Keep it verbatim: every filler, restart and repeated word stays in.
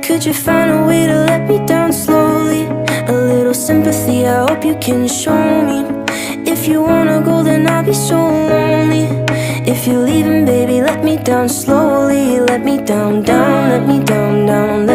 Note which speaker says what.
Speaker 1: Could you find a way to let me down slowly? A little sympathy, I hope you can show me. If you wanna go, then I'll be so lonely. If you're leaving, baby, let me down slowly. Let me down, down, let me down, down,